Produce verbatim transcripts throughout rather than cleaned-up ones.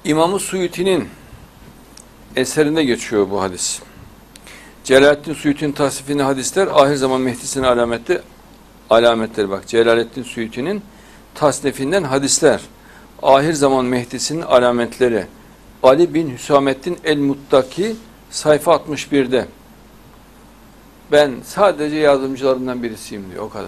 İmam-ı Suyuti'nin eserinde geçiyor bu hadis. Celaleddin Suyuti'nin tasnifinde hadisler ahir zaman Mehdi'sinin alameti, alametleri bak. Celaleddin Suyuti'nin tasnifinden hadisler. Ahir zaman Mehdi'sinin alametleri. Ali bin Hüsamettin el-Muttaki sayfa altmış bir'de. Ben sadece yardımcılarından birisiyim diyor. O kadar.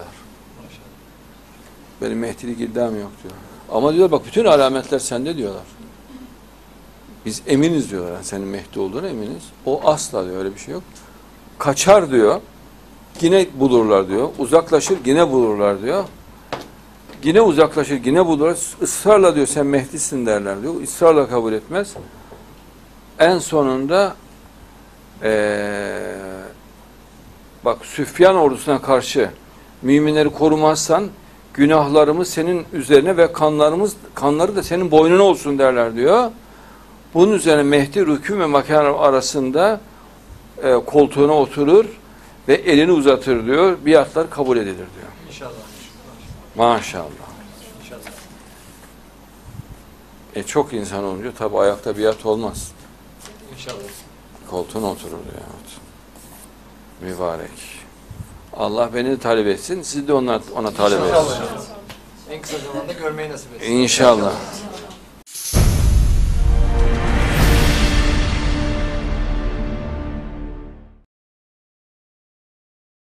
Benim Mehdi'lik iddiam yok diyor. Ama diyor bak bütün alametler sende diyorlar. Biz eminiz diyorlar. Yani senin Mehdi olduğuna eminiz. O asla diyor. Öyle bir şey yok. Kaçar diyor. Yine bulurlar diyor. Uzaklaşır yine bulurlar diyor. Yine uzaklaşır yine bulurlar. Israrla diyor sen Mehdi'sin derler diyor. Israrla kabul etmez. En sonunda ee, bak Süfyan ordusuna karşı müminleri korumazsan günahlarımız senin üzerine ve kanlarımız kanları da senin boynuna olsun derler diyor. Bunun üzerine Mehdi rükû ve makam arasında e, koltuğuna oturur ve elini uzatır diyor. Biatlar kabul edilir diyor. İnşallah. Maşallah. İnşallah. E çok insan olunca tabi ayakta biat olmaz. İnşallah. Koltuğuna oturur diyor. Mübarek. Allah beni de talep etsin. Siz de ona, ona talep etsin. İnşallah. En kısa zamanda görmeyi nasip etsin. İnşallah.